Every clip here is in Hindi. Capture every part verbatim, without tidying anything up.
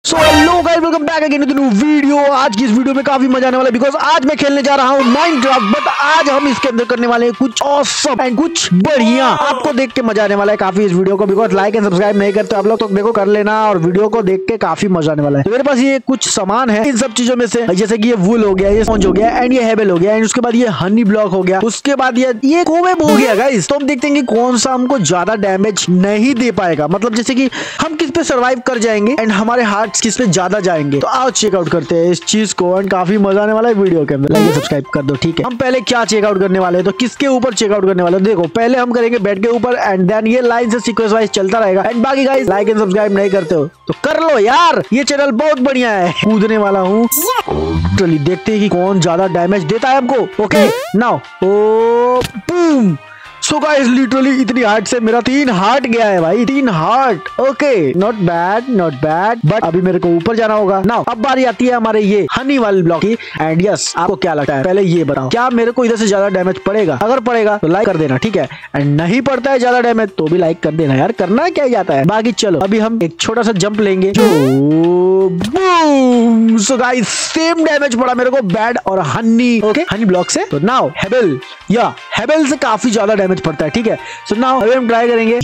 So hello guys, welcome back again to new video. आज की इस वीडियो में काफी मजा आने वाला है बिकॉज आज मैं खेलने जा रहा हूँ माइनक्राफ्ट। बट आज हम इसके अंदर करने वाले हैं कुछ ऑसम एंड कुछ बढ़िया। आपको देख के मजा आने वाला है काफी इस वीडियो को बिकॉज लाइक एंड सब्सक्राइब नहीं करते आप लोग तो देखो कर लेना और वीडियो को देख के काफी मजा आने वाला है। तो मेरे पास ये कुछ सामान है इन सब चीजों में से, जैसे कि ये वुल हो गया, ये स्पॉन्ज हो गया एंड ये हेबल हो गया एंड उसके बाद ये हनी ब्लॉक हो गया, उसके बाद ये ये कोवेब हो गया गाइस। तो हम देखते हैं कि कौन सा हमको ज्यादा डैमेज नहीं दे पाएगा, मतलब जैसे कि हम किस पे सर्वाइव कर जाएंगे एंड हमारे हार्ट्स किस पे ज्यादा जाएंगे। तो आओ चेकआउट करते हैं इस चीज को एंड काफी मजा आने वाला है वीडियो के अंदर। लाइक सब्सक्राइब कर दो, ठीक है। हम पहले क्या चेकआउट करने वाले हैं, तो किसके ऊपर चेकआउट करने वाले हैं? देखो पहले हम करेंगे बेड के ऊपर एंड देन ये लाइन से सीक्वेंस वाइज चलता रहेगा। एंड बाकी गाइस लाइक एंड सब्सक्राइब नहीं करते हो तो कर लो यार, ये चैनल बहुत बढ़िया है। कूदने वाला हूँ, चलिए देखते हैं कि कौन ज्यादा डैमेज देता है हमको। Okay now oh boom. So guys literally इतनी हार्ट से मेरा तीन हार्ट गया है भाई, तीन heart. Okay not bad not bad, but अभी मेरे को ऊपर जाना होगा। नाउ अब बारी आती है हमारे ये हनी वाले ब्लॉक की। एंड यस आपको क्या लगता है, पहले ये बताओ क्या मेरे को इधर से ज्यादा डैमेज पड़ेगा? अगर पड़ेगा तो लाइक कर देना, ठीक है। एंड नहीं पड़ता है ज्यादा डैमेज तो भी लाइक कर देना यार, करना क्या जाता है। बाकी चलो अभी हम एक छोटा सा जंप लेंगे। सो गाइस सेम डैमेज पड़ा मेरे को बैड और हनी, ओके हनी ब्लॉक से। तो नाउ हेबल या हेबल से काफी ज्यादा डैमेज पड़ता है, ठीक है। सो नाउ अभी हम ट्राई करेंगे।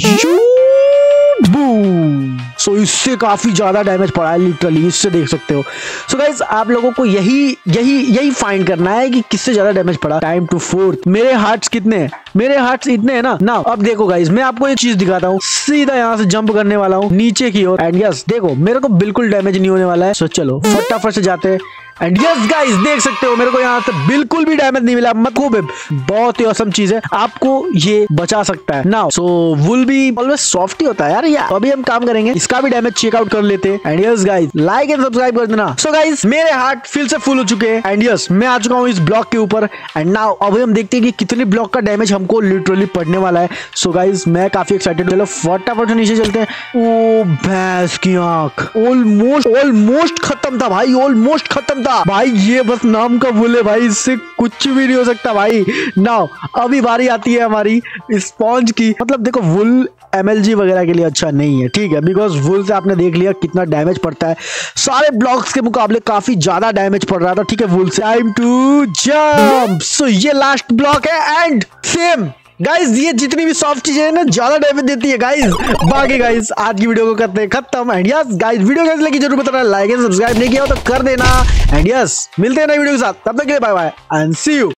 बूम। सो इससे काफी ज्यादा डैमेज पड़ा है लिटरली, इससे देख सकते हो। सो गाइस आप लोगों को यही यही यही फाइंड करना है कि किससे ज्यादा डैमेज पड़ा। Time to fourth. मेरे हार्ट्स कितने हैं? मेरे हार्ट्स इतने हैं ना। नाउ अब देखो गाइस मैं आपको एक चीज दिखाता हूँ। सीधा यहाँ से जंप करने वाला हूँ नीचे की ओर एंड यस देखो मेरे को बिल्कुल डैमेज नहीं होने वाला है। सो चलो फटाफट से जाते हैं। एंड यस गाइस देख सकते हो मेरे को यहाँ से बिल्कुल भी डैमेज नहीं मिला। मतलब बहुत ही औसम चीज है, आपको ये बचा सकता है। नाउ सो वुल भी ऑलवेज सॉफ्ट ही होता है यार। या अभी हम काम करेंगे, इसका भी डैमेज चेकआउट कर लेते हैं। And yes guys like and subscribe कर देना। सो गाइस मेरे हार्ट फिर से फुल हो चुके हैं एंड यस मैं आ चुका हूँ इस ब्लॉक के ऊपर। एंड नाउ अभी हम देखते हैं कि कितने ब्लॉक का डैमेज हमको लिटरली पड़ने वाला है। सो गाइस मैं काफी एक्साइटेड। चलो फटाफट से नीचे चलते हैं। ओ भैंस की आंख, ऑलमोस्ट ऑलमोस्ट खत्म था भाई, ऑलमोस्ट खत्म था भाई। ये बस नाम का वुल है भाई, इससे कुछ भी नहीं हो सकता भाई। नाउ अभी बारी आती है हमारी स्पॉन्ज की। मतलब देखो वुल एमएलजी वगैरह के लिए अच्छा नहीं है, ठीक है, बिकॉज वुल से आपने देख लिया कितना डैमेज पड़ता है। सारे ब्लॉक्स के मुकाबले काफी ज्यादा डैमेज पड़ रहा था, ठीक है वुल से। Time to jump. सो ये लास्ट ब्लॉक है एंड सेम गाइस ये जितनी भी सॉफ्ट चीजें हैं ना ज्यादा डैमेज देती है गाइस। बाकी गाइस आज की वीडियो को करते हैं खत्म। एंड यस गाइस वीडियो कैसी लगी जरूर बताना, लाइक एंड सब्सक्राइब नहीं किया हो तो कर देना। एंड यस मिलते हैं नई वीडियो के साथ, तब तक के लिए bye bye and see you.